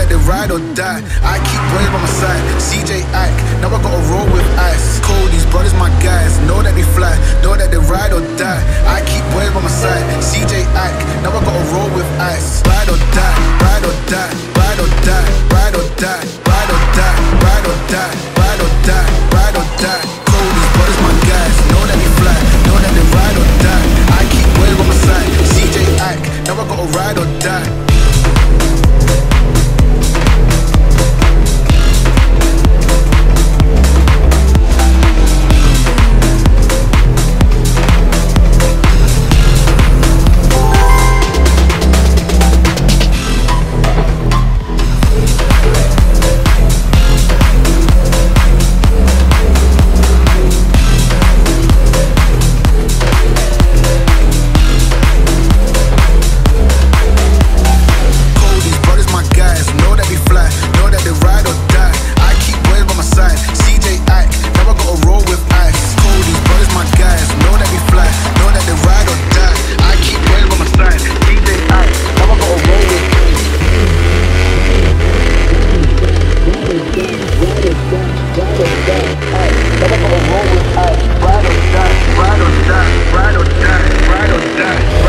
that they ride or die. I keep boys by my side. CJ Ike, now I gotta roll with ice. Cody's brothers, my guys, know that they fly, know that they ride or die. I keep boys by my side. CJ Ike, now I gotta roll with ice. Ride or die, ride or die, ride or die, ride or die, ride or die, ride or die, ride or die, ride or die. Cody's brothers, my guys, know that they fly, know that they ride or die. I keep boys by my side. CJ Ike, now I gotta ride or die. Ride or die, ride or die, ride or die, ride or die.